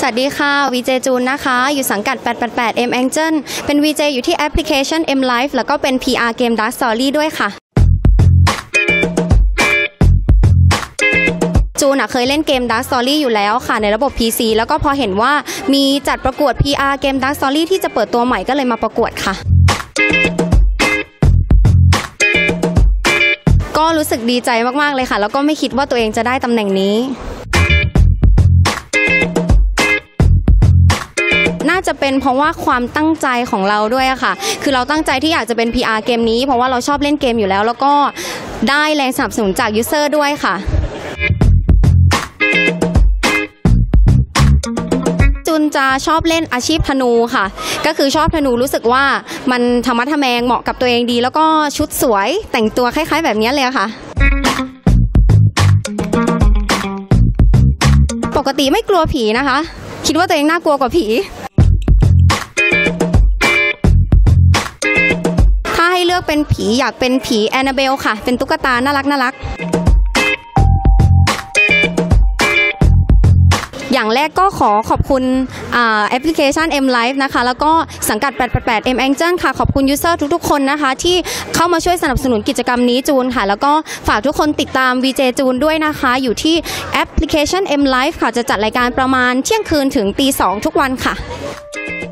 สวัสดีค่ะวีเจจูนนะคะอยู่สังกัด 888 M Angel เป็น VJ อยู่ที่แอปพลิเคชัน M Live แล้วก็เป็น PR เกม Dark Story ด้วยค่ะจูนเคยเล่นเกม Dark Story อยู่แล้วค่ะในระบบ PC แล้วก็พอเห็นว่ามีจัดประกวด PR เกม Dark Story ที่จะเปิดตัวใหม่ก็เลยมาประกวดค่ะก็รู้สึกดีใจมากๆเลยค่ะแล้วก็ไม่คิดว่าตัวเองจะได้ตำแหน่งนี้น่าจะเป็นเพราะว่าความตั้งใจของเราด้วยค่ะคือเราตั้งใจที่อยากจะเป็น PR เกมนี้เพราะว่าเราชอบเล่นเกมอยู่แล้วแล้วก็ได้แรงสนับสนุนจากยูเซอร์ด้วยค่ะจูนจะชอบเล่นอาชีพธนูค่ะก็คือชอบธนูรู้สึกว่ามันธรรมะทะแมงเหมาะกับตัวเองดีแล้วก็ชุดสวยแต่งตัวคล้ายๆแบบนี้เลยค่ะปกติไม่กลัวผีนะคะคิดว่าตัวเองน่ากลัวกว่าผีถ้าให้เลือกเป็นผีอยากเป็นผีแอนนาเบลค่ะเป็นตุ๊กตาน่ารักอย่างแรกก็ขอบคุณแอปพลิเคชัน M Live นะคะแล้วก็สังกัด 888 M Angel ค่ะขอบคุณยูเซอร์ทุกๆคนนะคะที่เข้ามาช่วยสนับสนุนกิจกรรมนี้จูนค่ะแล้วก็ฝากทุกคนติดตาม VJ จูนด้วยนะคะอยู่ที่แอปพลิเคชัน M Live ค่ะจะจัดรายการประมาณเที่ยงคืนถึงตี 2ทุกวันค่ะ